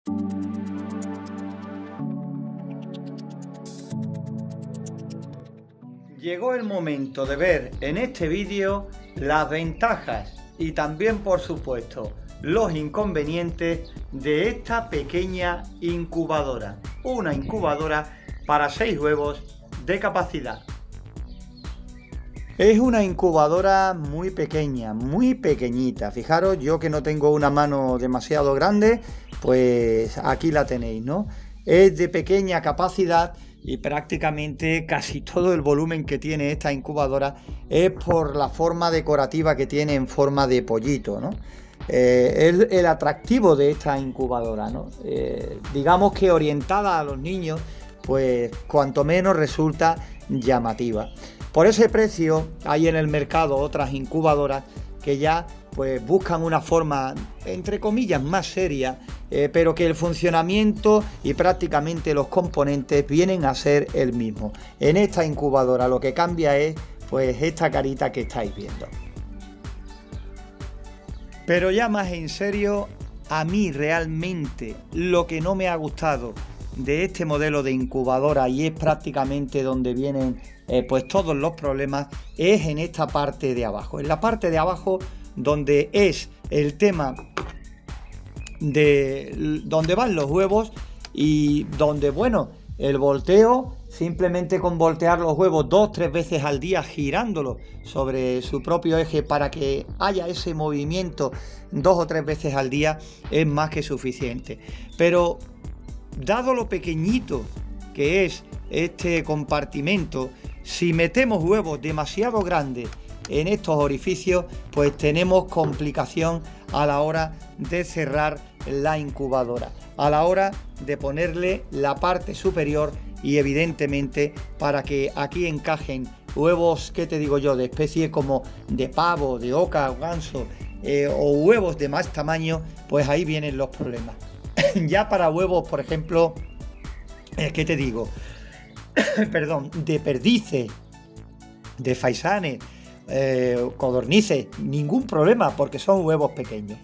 Llegó el momento de ver en este vídeo las ventajas y también, por supuesto, los inconvenientes de esta pequeña incubadora. Una incubadora para 6 huevos de capacidad. Es una incubadora muy pequeña, muy pequeñita. Fijaros, yo que no tengo una mano demasiado grande, pues aquí la tenéis, ¿no? Es de pequeña capacidad y prácticamente casi todo el volumen que tiene esta incubadora es por la forma decorativa que tiene en forma de pollito, ¿no? Es el atractivo de esta incubadora, ¿no? Digamos que orientada a los niños, pues cuanto menos resulta llamativa. Por ese precio hay en el mercado otras incubadoras que ya pues buscan una forma entre comillas más seria, pero que el funcionamiento y prácticamente los componentes vienen a ser el mismo. En esta incubadora lo que cambia es pues esta carita que estáis viendo. Pero ya más en serio, a mí realmente lo que no me ha gustado de este modelo de incubadora, y es prácticamente donde vienen pues todos los problemas, es en esta parte de abajo. En la parte de abajo, donde es el tema de donde van los huevos y donde, bueno, el volteo, simplemente con voltear los huevos 2-3 veces al día, girándolos sobre su propio eje para que haya ese movimiento 2 o 3 veces al día, es más que suficiente. Pero dado lo pequeñito que es este compartimento, si metemos huevos demasiado grandes en estos orificios, pues tenemos complicación a la hora de cerrar la incubadora, a la hora de ponerle la parte superior, y evidentemente para que aquí encajen huevos, ¿qué te digo yo?, de especies como de pavo, de oca, ganso, o huevos de más tamaño, pues ahí vienen los problemas. Ya para huevos, por ejemplo, ¿qué te digo? Perdón, de perdices, de faisanes, codornices, ningún problema porque son huevos pequeños.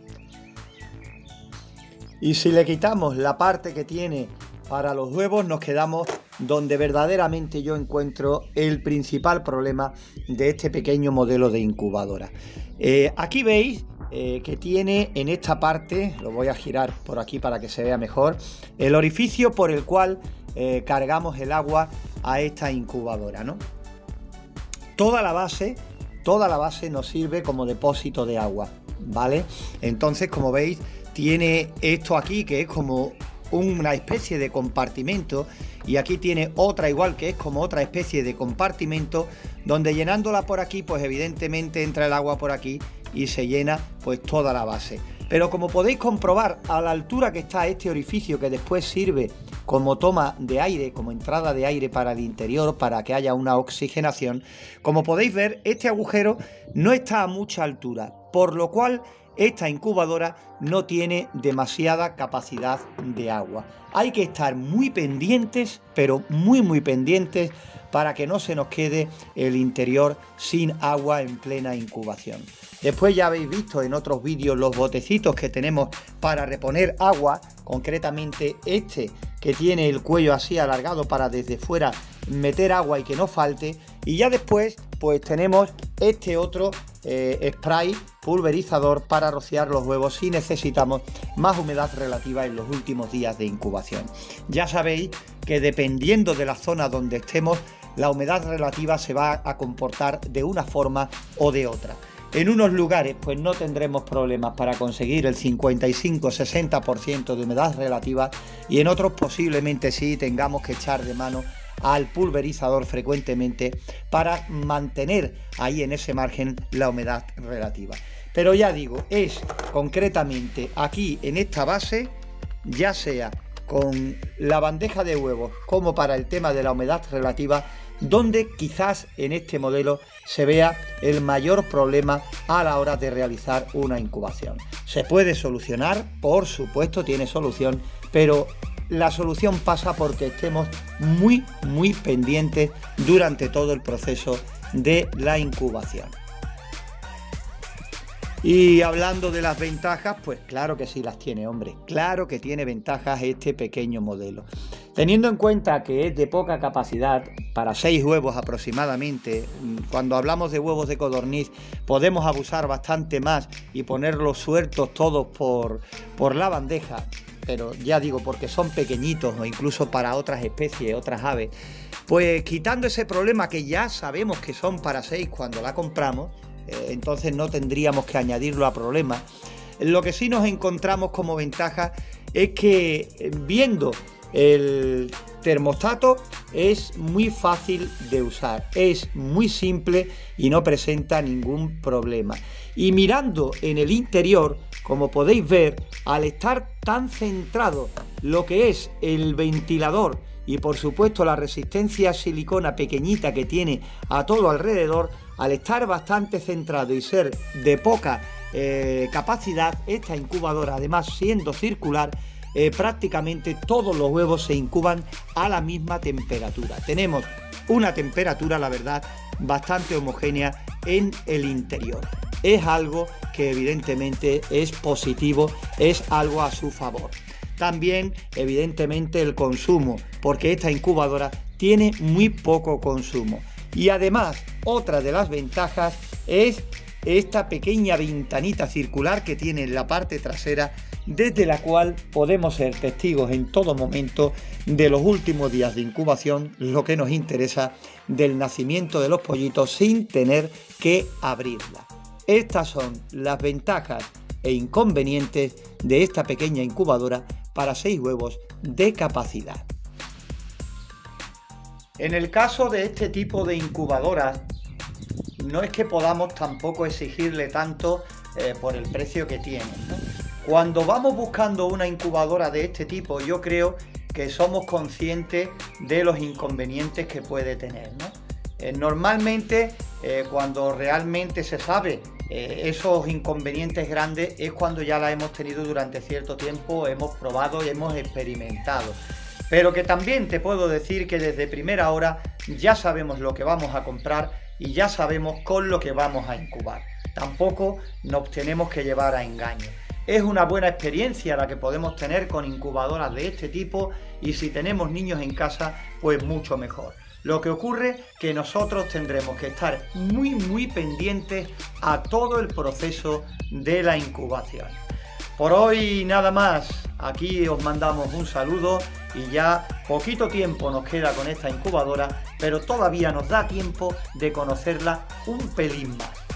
Y si le quitamos la parte que tiene para los huevos, nos quedamos donde verdaderamente yo encuentro el principal problema de este pequeño modelo de incubadora. Aquí veis que tiene en esta parte, lo voy a girar por aquí para que se vea mejor, el orificio por el cual cargamos el agua a esta incubadora, ¿no? Toda la base nos sirve como depósito de agua, ¿vale? Entonces, como veis, tiene esto aquí que es como una especie de compartimento, y aquí tiene otra igual que es como otra especie de compartimento, donde llenándola por aquí, pues evidentemente entra el agua por aquí y se llena pues toda la base. Pero como podéis comprobar, a la altura que está este orificio, que después sirve como toma de aire, como entrada de aire para el interior, para que haya una oxigenación, como podéis ver, este agujero no está a mucha altura, por lo cual esta incubadora no tiene demasiada capacidad de agua. Hay que estar muy pendientes, pero muy pendientes, para que no se nos quede el interior sin agua en plena incubación. Después ya habéis visto en otros vídeos los botecitos que tenemos para reponer agua, concretamente este que tiene el cuello así alargado para desde fuera meter agua y que no falte. Y ya después pues tenemos este otro spray pulverizador para rociar los huevos si necesitamos más humedad relativa en los últimos días de incubación. Ya sabéis que dependiendo de la zona donde estemos, la humedad relativa se va a comportar de una forma o de otra. En unos lugares pues no tendremos problemas para conseguir el 55-60% de humedad relativa, y en otros posiblemente sí tengamos que echar de mano al pulverizador frecuentemente para mantener ahí en ese margen la humedad relativa. Pero ya digo, es concretamente aquí en esta base, ya sea con la bandeja de huevos como para el tema de la humedad relativa, donde quizás en este modelo se vea el mayor problema a la hora de realizar una incubación. Se puede solucionar, por supuesto tiene solución, pero la solución pasa porque estemos muy pendientes durante todo el proceso de la incubación. Y hablando de las ventajas, pues claro que sí las tiene, hombre. Claro que tiene ventajas este pequeño modelo. Teniendo en cuenta que es de poca capacidad, para 6 huevos aproximadamente, cuando hablamos de huevos de codorniz podemos abusar bastante más y ponerlos sueltos todos por la bandeja, pero ya digo, porque son pequeñitos o incluso para otras especies, otras aves, pues quitando ese problema que ya sabemos que son para 6 cuando la compramos, entonces no tendríamos que añadirlo a problemas. Lo que sí nos encontramos como ventaja es que viendo el termostato es muy fácil de usar, es muy simple y no presenta ningún problema. Y mirando en el interior, como podéis ver, al estar tan centrado lo que es el ventilador y por supuesto la resistencia a silicona pequeñita que tiene a todo alrededor, al estar bastante centrado y ser de poca capacidad, esta incubadora, además siendo circular, prácticamente todos los huevos se incuban a la misma temperatura. Tenemos una temperatura, la verdad, bastante homogénea en el interior. Es algo que evidentemente es positivo, es algo a su favor. También, evidentemente, el consumo, porque esta incubadora tiene muy poco consumo. Y además, otra de las ventajas es esta pequeña ventanita circular que tiene en la parte trasera, desde la cual podemos ser testigos en todo momento de los últimos días de incubación, lo que nos interesa, del nacimiento de los pollitos sin tener que abrirla. Estas son las ventajas e inconvenientes de esta pequeña incubadora para 6 huevos de capacidad. En el caso de este tipo de incubadoras, no es que podamos tampoco exigirle tanto por el precio que tienen, ¿no? Cuando vamos buscando una incubadora de este tipo, yo creo que somos conscientes de los inconvenientes que puede tener, ¿no? Normalmente, cuando realmente se sabe esos inconvenientes grandes, es cuando ya la hemos tenido durante cierto tiempo, hemos probado y hemos experimentado. Pero que también te puedo decir que desde primera hora ya sabemos lo que vamos a comprar y ya sabemos con lo que vamos a incubar. Tampoco nos tenemos que llevar a engaño. Es una buena experiencia la que podemos tener con incubadoras de este tipo, y si tenemos niños en casa, pues mucho mejor. Lo que ocurre que nosotros tendremos que estar muy pendientes a todo el proceso de la incubación. Por hoy nada más, aquí os mandamos un saludo y ya poquito tiempo nos queda con esta incubadora, pero todavía nos da tiempo de conocerla un pelín más.